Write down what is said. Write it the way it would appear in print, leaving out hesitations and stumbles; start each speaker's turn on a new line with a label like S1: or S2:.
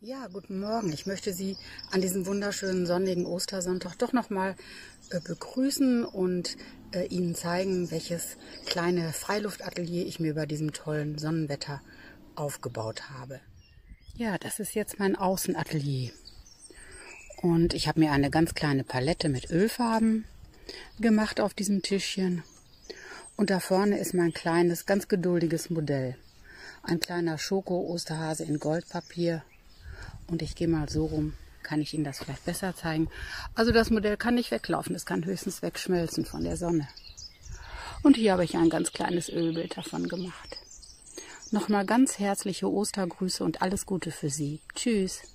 S1: Ja, guten Morgen. Ich möchte Sie an diesem wunderschönen sonnigen Ostersonntag doch nochmal begrüßen und Ihnen zeigen, welches kleine Freiluftatelier ich mir bei diesem tollen Sonnenwetter aufgebaut habe. Ja, das ist jetzt mein Außenatelier. Und ich habe mir eine ganz kleine Palette mit Ölfarben gemacht auf diesem Tischchen. Und da vorne ist mein kleines, ganz geduldiges Modell. Ein kleiner Schoko-Osterhase in Goldpapier. Und ich gehe mal so rum, kann ich Ihnen das vielleicht besser zeigen. Also das Modell kann nicht weglaufen, es kann höchstens wegschmelzen von der Sonne. Und hier habe ich ein ganz kleines Ölbild davon gemacht. Nochmal ganz herzliche Ostergrüße und alles Gute für Sie. Tschüss.